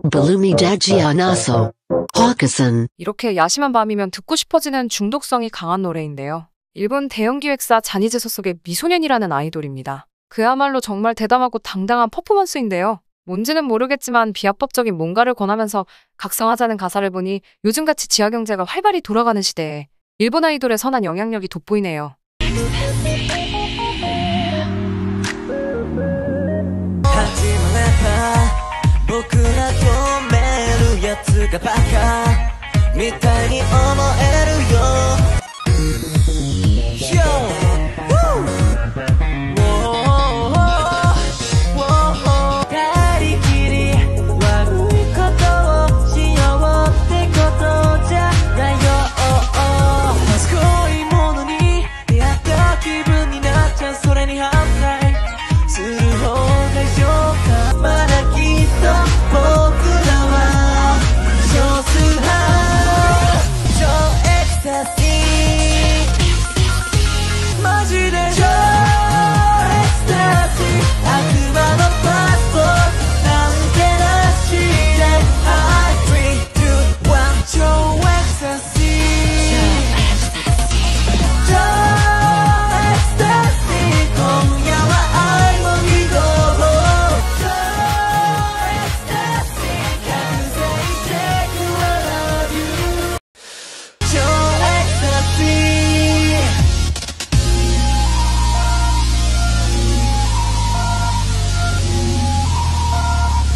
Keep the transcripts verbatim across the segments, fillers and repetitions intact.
Balumi daji anaso. Hawkeson. 이렇게 야심한 밤이면 듣고 싶어지는 중독성이 강한 노래인데요. 일본 대형기획사 자니즈 소속의 미소년이라는 아이돌입니다. 그야말로 정말 대담하고 당당한 퍼포먼스인데요. 뭔지는 모르겠지만 비합법적인 뭔가를 권하면서 각성하자는 가사를 보니 요즘같이 지하경제가 활발히 돌아가는 시대에 일본 아이돌의 선한 영향력이 돋보이네요.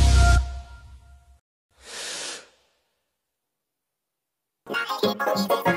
Thank you.